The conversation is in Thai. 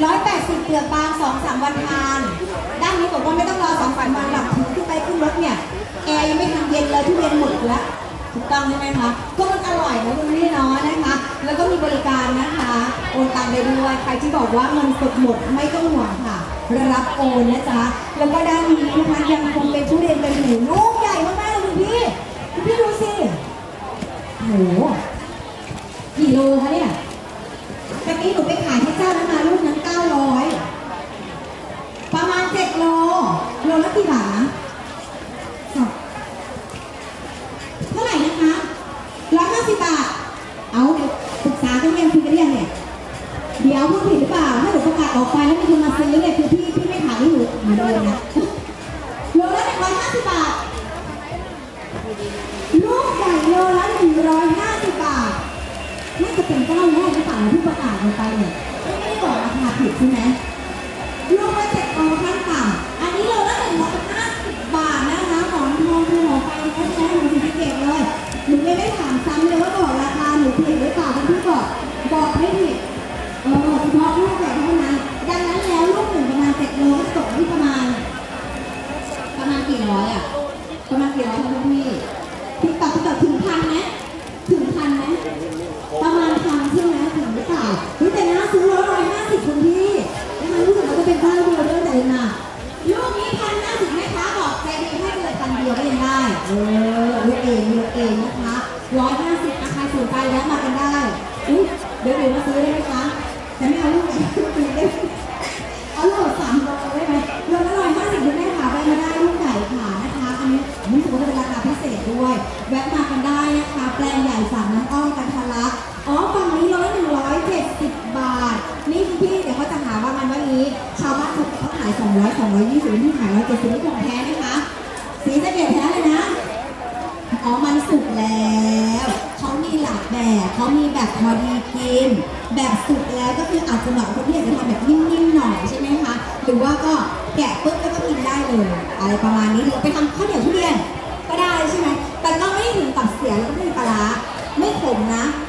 180เปลือกบาง 2-3 วันทานด้านนี้บอกว่าไม่ต้องรอ2-3 วันหลับถึงขึ้นไปขึ้นรถเนี่ยแอร์ยังไม่ทันเย็นเลยทุเรียนหมดแล้วถูกต้องใช่ไหมคะก็มันอร่อยนะคุณพี่น้องนะคะแล้วก็มีบริการนะคะโอนตังได้ด้วยใครที่บอกว่าเงินสดหมดไม่ต้องห่วงค่ะรับโอนนะจ๊ะแล้วก็ด้านนี้นะคะยังคงเป็นทุเรียนเป็นหมูลูกใหญ่มากๆเลยคุณพี่ดูสิโหกี่โลคะเนี่ยตะกี้หนูไปขายให้เจ้านั้นมาลูกนั้น900ประมาณ7 โลละกี่บาทนะเท่าไหร่นะคะ150 บาทเอาปรึกษากันยังคุยกันยังเนี่ยเดี๋ยวพูดผิดหรือเปล่าถ้าหนูประกาศออกไปแล้วมีคนมาซื้อเนี่ยคือพี่ไม่ขายให้หนูโดนนะโลละ150 บาทลูกใหญ่โลละ150 บาทน่าจะเป็น9 รอบหรือเปล่าที่ประกาศออกไปเนี่ยไม่ได้บอกราคาผิดใช่ไหมลูกละ7 โลขั้นต่ำอันนี้โลละ150 บาทนะคะหมอนทองคือหมอไฟแท้ๆหนูสีเกตเลยหนูไม่ได้ถามซ้ำเลยว่าบอกราคาหนูผิดหรือเปล่าคุณพี่บอกไม่ผิดเฉพาะลูกใหญ่เท่านั้นดังนั้นแล้วลูกหนึ่งประมาณ7 โลก็ตกที่ประมาณกี่ร้อยอะประมาณกี่ร้อยคะพี่ตอบถึง1,000ไหมประมาณ1,000ใช่ไหมถึงหรือเปล่าแต่น่าซื้อ150คุณพี่นะคะรู้สึกว่าจะเป็นเจ้าเดียวด้วยแต่นะลูกนี้1,050แม่ค้าบอกใจดีให้เลย1,000เดียวก็ยังได้เลือกเองนะคะ150ใครสนใจแล้วมากันได้เดี๋ยวมาซื้อได้ไหมคะแต่ไม่เอาลูกได้เอาลูก3 โลได้ไหมโลละ150คุณแม่ค่ะไปมาได้ลูกใหญ่ค่ะนะคะอันนี้รู้สึกว่าจะเป็นราคาพิเศษด้วยแวะมากันได้นะคะแปลงใหญ่สั่งน้ำอ้อมกันทะลักฝั่งนี้170 บาทนี่พี่เดี๋ยวเขาจะหาว่ามันวันนี้ชาวบ้านเขาขาย200 220ที่ขาย170นี่ของแท้นะคะสีสะเก็ดแท้เลยนะมันสุกแล้วเขามีหลากแบบเขามีแบบพอดีกินแบบสุกแล้วก็คืออาจจะเหมาะคนที่อยากจะทำแบบนิ่มๆหน่อยใช่ไหมคะหรือว่าก็แกะปุ๊บแล้วก็กินได้เลยอะไรประมาณนี้หรือไปทำข้าวเหนียวทุเรียนก็ได้ใช่ไหมแต่ก็ไม่ถึงกับเสียแล้วก็ไม่มีปลาร้าไม่ขมนะ